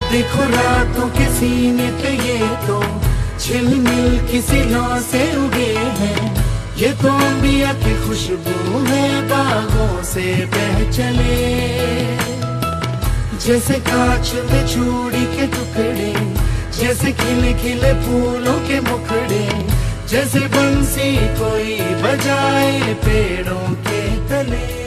देखो रातों के सीने पे ये तो झिलमिल किसी लौ से उगे हैं। ये तो अंबिया की खुशबू है बागों से बह चले। जैसे कांच में चूड़ी के टुकड़े, जैसे खिले खिले फूलों के मुखड़े, जैसे बंसी कोई बजाए पेड़ों के तले।